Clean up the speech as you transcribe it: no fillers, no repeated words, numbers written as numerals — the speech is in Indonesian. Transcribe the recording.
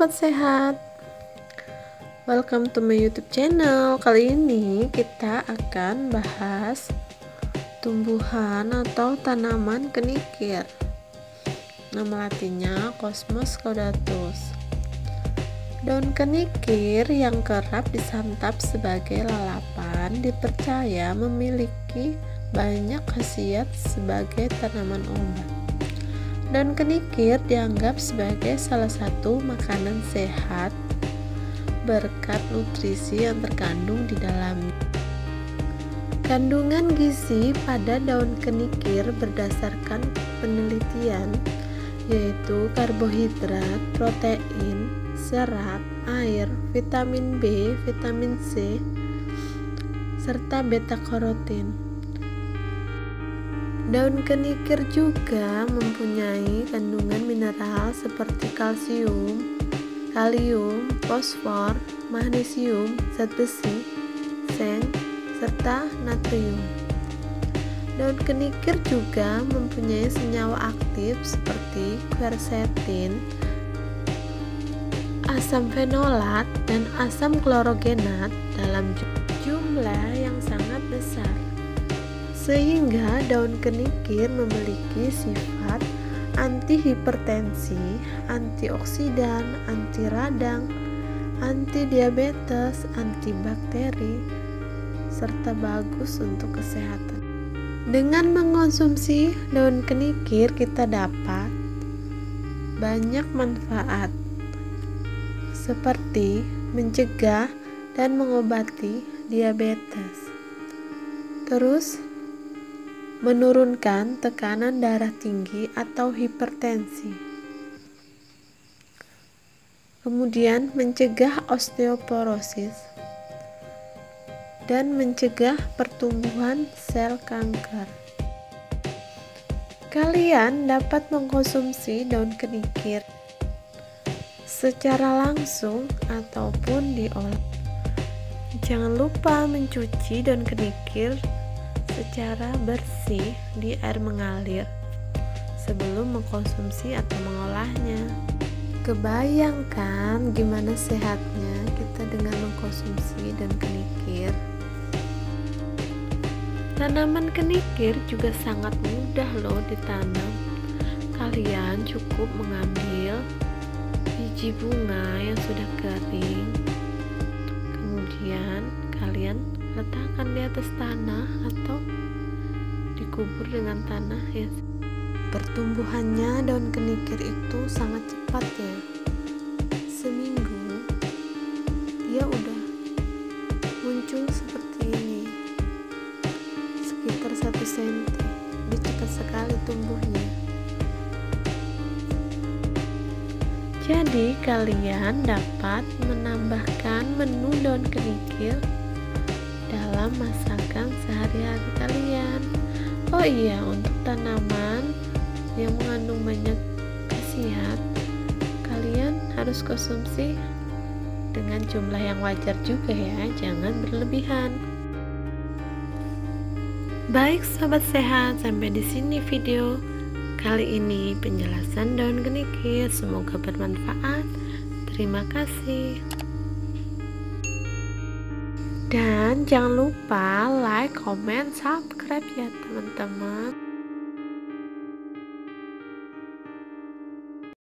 sobat sehat, welcome to my YouTube channel. Kali ini kita akan bahas tumbuhan atau tanaman kenikir. Nama latinnya Cosmos caudatus. Daun kenikir yang kerap disantap sebagai lalapan dipercaya memiliki banyak khasiat sebagai tanaman obat. Daun kenikir dianggap sebagai salah satu makanan sehat berkat nutrisi yang terkandung di dalamnya. Kandungan gizi pada daun kenikir berdasarkan penelitian yaitu karbohidrat, protein, serat, air, vitamin B, vitamin C, serta beta-karotin. Daun kenikir juga mempunyai kandungan mineral seperti kalsium, kalium, fosfor, magnesium, zat besi, seng, serta natrium. Daun kenikir juga mempunyai senyawa aktif seperti quercetin, asam fenolat, dan asam klorogenat dalam jumlah yang sangat besar. Sehingga daun kenikir memiliki sifat antihipertensi, antioksidan, anti radang, anti diabetes, antibakteri, serta bagus untuk kesehatan. Dengan mengonsumsi daun kenikir kita dapat banyak manfaat seperti mencegah dan mengobati diabetes. Terus menurunkan tekanan darah tinggi atau hipertensi. Kemudian mencegah osteoporosis dan mencegah pertumbuhan sel kanker. Kalian dapat mengkonsumsi daun kenikir secara langsung ataupun diolah. Jangan lupa mencuci daun kenikir secara bersih di air mengalir sebelum mengkonsumsi atau mengolahnya. Kebayangkan gimana sehatnya kita dengan mengkonsumsi daun kenikir. Tanaman kenikir juga sangat mudah loh ditanam. Kalian cukup mengambil biji bunga yang sudah kering, kemudian kalian letakkan di atas tanah atau dikubur dengan tanah ya. Pertumbuhannya daun kenikir itu sangat cepat ya. Seminggu dia udah muncul seperti ini, sekitar 1 cm. Dia cepat sekali tumbuhnya. Jadi kalian dapat menambahkan menu daun kenikir dalam masakan sehari-hari kalian. Oh iya, untuk tanaman yang mengandung banyak khasiat, kalian harus konsumsi dengan jumlah yang wajar juga ya, jangan berlebihan. Baik sobat sehat, sampai di sini video kali ini penjelasan daun kenikir. Semoga bermanfaat. Terima kasih. Dan jangan lupa like, comment, subscribe ya teman-teman.